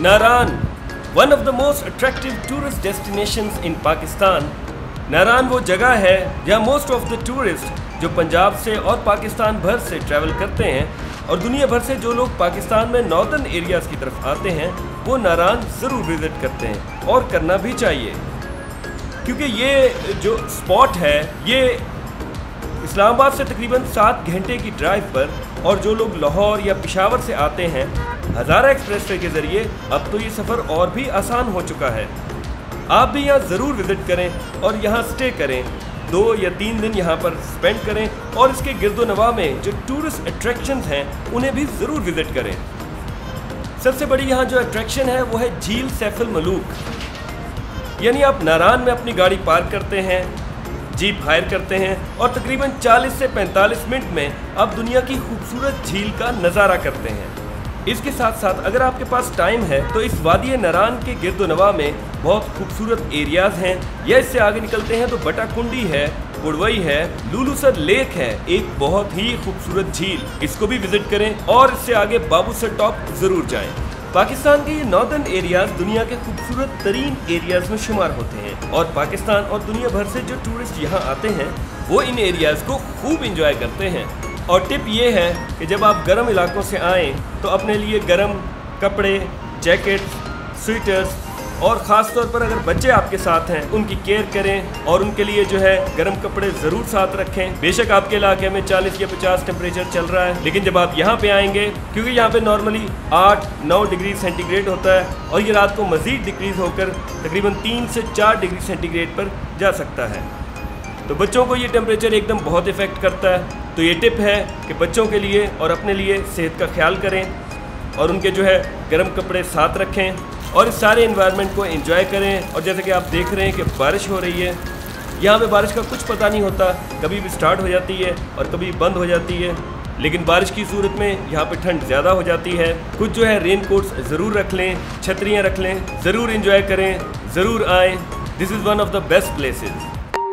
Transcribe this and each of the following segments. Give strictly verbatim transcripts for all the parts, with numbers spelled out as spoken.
Naran, one of the most attractive tourist destinations in Pakistan. Naran वो जगह है जहाँ मोस्ट ऑफ द टूरिस्ट जो पंजाब से और पाकिस्तान भर से ट्रैवल करते हैं और दुनिया भर से जो लोग पाकिस्तान में नॉर्दर्न एरियाज़ की तरफ आते हैं वो नारान ज़रूर विज़िट करते हैं और करना भी चाहिए, क्योंकि ये जो स्पॉट है ये इस्लामाबाद से तकरीबन सात घंटे की ड्राइव पर, और जो लोग लाहौर या पेशावर से आते हैं हज़ारा एक्सप्रेसवे के ज़रिए अब तो ये सफ़र और भी आसान हो चुका है। आप भी यहाँ ज़रूर विज़िट करें और यहाँ स्टे करें, दो या तीन दिन यहाँ पर स्पेंड करें और इसके गिरदोनवा में जो टूरिस्ट अट्रैक्शंस हैं उन्हें भी ज़रूर विज़िट करें। सबसे बड़ी यहाँ जो अट्रैक्शन है वो है झील सैफुल मलूक, यानी आप नारान में अपनी गाड़ी पार्क करते हैं, जीप हायर करते हैं और तकरीबन चालीस से पैंतालीस मिनट में आप दुनिया की खूबसूरत झील का नज़ारा करते हैं। इसके साथ साथ अगर आपके पास टाइम है तो इस वादी नारान के गिरदोनवा में बहुत खूबसूरत एरियाज़ हैं, या इससे आगे निकलते हैं तो बटाकुंडी है, पुड़वई है, लुलुसर लेक है, एक बहुत ही खूबसूरत झील, इसको भी विजिट करें और इससे आगे बाबूसर टॉप ज़रूर जाएं। पाकिस्तान के ये नॉर्दर्न एरियाज दुनिया के खूबसूरत तरीन एरियाज में शुमार होते हैं और पाकिस्तान और दुनिया भर से जो टूरिस्ट यहाँ आते हैं वो इन एरियाज को खूब इंजॉय करते हैं। और टिप ये है कि जब आप गर्म इलाकों से आएँ तो अपने लिए गर्म कपड़े, जैकेट, स्वेटर्स और ख़ास तौर पर अगर बच्चे आपके साथ हैं उनकी केयर करें और उनके लिए जो है गर्म कपड़े ज़रूर साथ रखें। बेशक आपके इलाके में चालीस या पचास टेम्परेचर चल रहा है, लेकिन जब आप यहाँ पे आएंगे, क्योंकि यहाँ पे नॉर्मली आठ नौ डिग्री सेंटीग्रेड होता है और ये रात को मज़ीद डिक्रीज़ होकर तकरीबन तीन से चार डिग्री सेंटीग्रेड पर जा सकता है, तो बच्चों को ये टेम्परेचर एकदम बहुत इफ़ेक्ट करता है। तो ये टिप है कि बच्चों के लिए और अपने लिए सेहत का ख्याल करें और उनके जो है गर्म कपड़े साथ रखें और इस सारे इन्वायरमेंट को एंजॉय करें। और जैसे कि आप देख रहे हैं कि बारिश हो रही है, यहाँ पे बारिश का कुछ पता नहीं होता, कभी भी स्टार्ट हो जाती है और कभी बंद हो जाती है, लेकिन बारिश की सूरत में यहाँ पे ठंड ज़्यादा हो जाती है। कुछ जो है रेन कोट्स ज़रूर रख लें, छतरियाँ रख लें, ज़रूर एंजॉय करें, ज़रूर आएँ। This is one of the best places.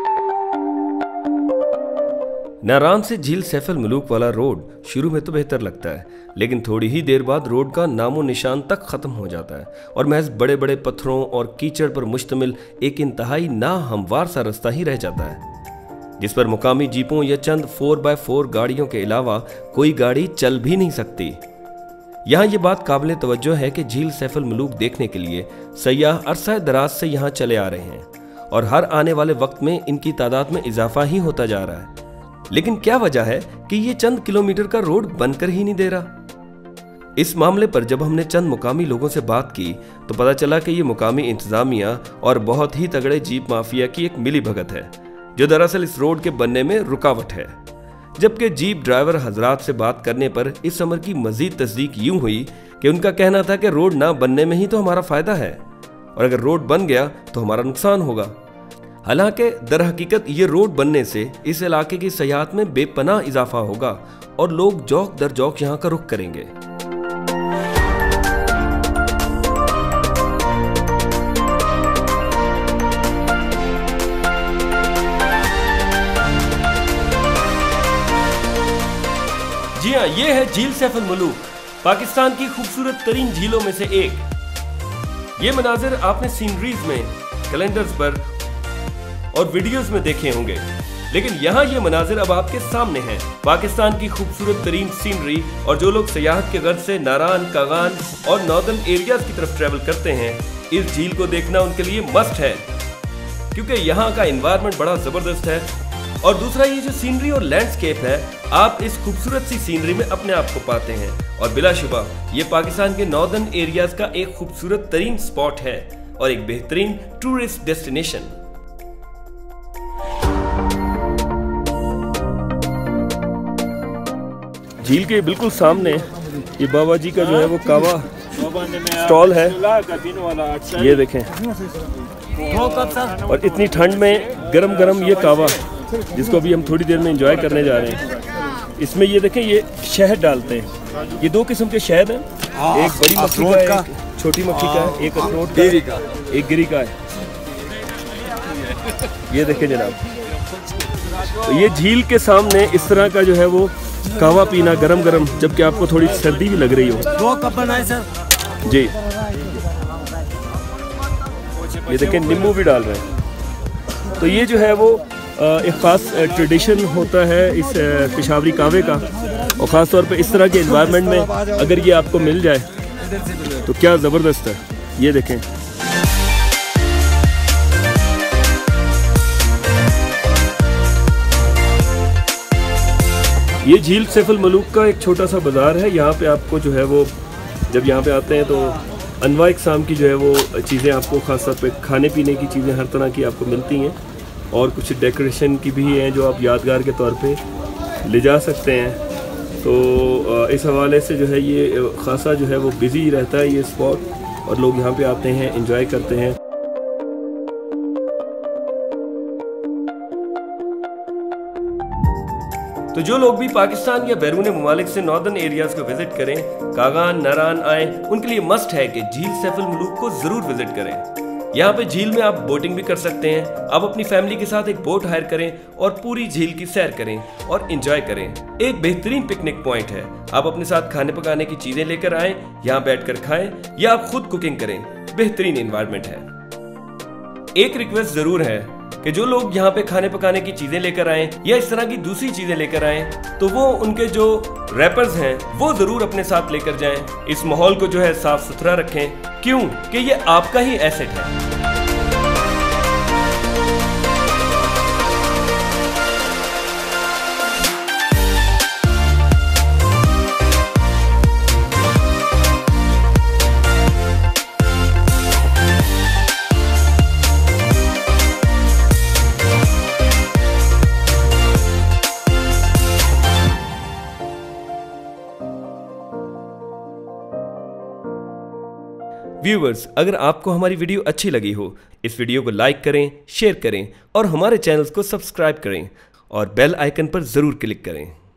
Naran से झील सैफुल मलूक वाला रोड शुरू में तो बेहतर लगता है, लेकिन थोड़ी ही देर बाद रोड का नामो निशान तक ख़त्म हो जाता है और महज बड़े बड़े पत्थरों और कीचड़ पर मुश्तमिल एक इंतहाई नाहमवार सा रास्ता ही रह जाता है, जिस पर मुकामी जीपों या चंद फोर बाय फोर गाड़ियों के अलावा कोई गाड़ी चल भी नहीं सकती। यहाँ ये बात काबिल तवज्जो है कि झील सैफुल मलूक देखने के लिए सयाह अरसा दराज से यहाँ चले आ रहे हैं और हर आने वाले वक्त में इनकी तादाद में इजाफा ही होता जा रहा है। लेकिन क्या वजह है कि ये चंद किलोमीटर का रोड बनकर ही नहीं दे रहा? इस मामले पर जब हमने चंद मुकामी लोगों से बात की तो पता चला कि ये मुकामी इंतजामिया और बहुत ही तगड़े जीप माफिया की एक मिली भगत है, जो दरअसल इस रोड के बनने में रुकावट है। जबकि जीप ड्राइवर हजरात से बात करने पर इस अमर की मजीद तस्दीक यूं हुई कि उनका कहना था कि रोड ना बनने में ही तो हमारा फायदा है और अगर रोड बन गया तो हमारा नुकसान होगा। हालांकि दर हकीकत ये रोड बनने से इस इलाके की सयाहत में बेपनाह इजाफा होगा और लोग जौक दर जौक यहाँ का रुख करेंगे। जी हाँ, ये है झील सैफुल मलूक, पाकिस्तान की खूबसूरत तरीन झीलों में से एक। ये मनाजिर आपने सीनरीज में, कैलेंडर्स पर और वीडियोस में देखे होंगे, लेकिन यहाँ ये मनाजिर अब आपके सामने हैं। पाकिस्तान की खूबसूरत तरीन सीनरी और जो लोग सयाहत के गर्ज से नारान, कागान और नॉर्दर्न एरियाज की तरफ ट्रेवल करते हैं, इस झील को देखना उनके लिए मस्ट है, क्योंकि यहाँ का एनवायरनमेंट बड़ा जबरदस्त है। और दूसरा ये जो सीनरी और लैंडस्केप है, आप इस खूबसूरत सी सीनरी में अपने आप को पाते हैं और बिलाशुबा ये पाकिस्तान के नॉर्दर्न एरियाज का एक खूबसूरत तरीन स्पॉट है और एक बेहतरीन टूरिस्ट डेस्टिनेशन। झील के बिल्कुल सामने ये बाबा जी का जो है वो कावा स्टॉल है, ये देखें। और इतनी ठंड में गरम गरम ये कावा, जिसको अभी हम थोड़ी देर में एंजॉय करने जा रहे हैं। इसमें ये देखें, ये शहद डालते हैं। ये दो किस्म के शहद हैं, एक बड़ी मक्खी का, एक छोटी मक्खी का है, एक अखरोट का, एक गिरी का है। ये देखें जनाब, तो ये झील के सामने इस तरह का जो है वो कावा पीना गरम गरम, जबकि आपको थोड़ी सर्दी भी लग रही हो। दो कप बनाए सर जी। ये देखें नींबू भी डाल रहे हैं। तो ये जो है वो एक ख़ास ट्रेडिशन होता है इस पेशावरी कहवे का, और ख़ास तौर पे इस तरह के इन्वायरमेंट में अगर ये आपको मिल जाए तो क्या ज़बरदस्त है। ये देखें, ये झील सैफ अल मलूक का एक छोटा सा बाज़ार है। यहाँ पे आपको जो है वो जब यहाँ पे आते हैं तो अनवा इकसाम की जो है वो चीज़ें आपको ख़ास तौर पे खाने पीने की चीज़ें हर तरह की आपको मिलती हैं, और कुछ डेकोरेशन की भी हैं जो आप यादगार के तौर पे ले जा सकते हैं। तो इस हवाले से जो है ये ख़ासा जो है वो बिज़ी रहता है ये स्पॉट, और लोग यहाँ पे आते हैं, एंजॉय करते हैं। तो जो लोग भी पाकिस्तान या बैरून मुमालिक से नॉर्दर्न एरियाज को विजिट करें, कागान नारान आए, उनके लिए मस्ट है कि झील सैफ अल मलूक को जरूर विजिट करें। यहाँ पे झील में आप बोटिंग भी कर सकते हैं। आप अपनी फैमिली के साथ एक बोट हायर करें और पूरी झील की सैर करें और एंजॉय करें। एक बेहतरीन पिकनिक पॉइंट है। आप अपने साथ खाने पकाने की चीजें लेकर आएं, यहाँ बैठकर खाएं या आप खुद कुकिंग करें। बेहतरीन एनवायरनमेंट है। एक रिक्वेस्ट जरूर है कि जो लोग यहाँ पे खाने पकाने की चीजें लेकर आए या इस तरह की दूसरी चीजें लेकर आए, तो वो उनके जो रैपर्स हैं वो जरूर अपने साथ लेकर जाएं। इस माहौल को जो है साफ सुथरा रखें, क्यों कि ये आपका ही एसेट है। व्यूवर्स, अगर आपको हमारी वीडियो अच्छी लगी हो, इस वीडियो को लाइक करें, शेयर करें और हमारे चैनल को सब्सक्राइब करें और बेल आइकन पर जरूर क्लिक करें।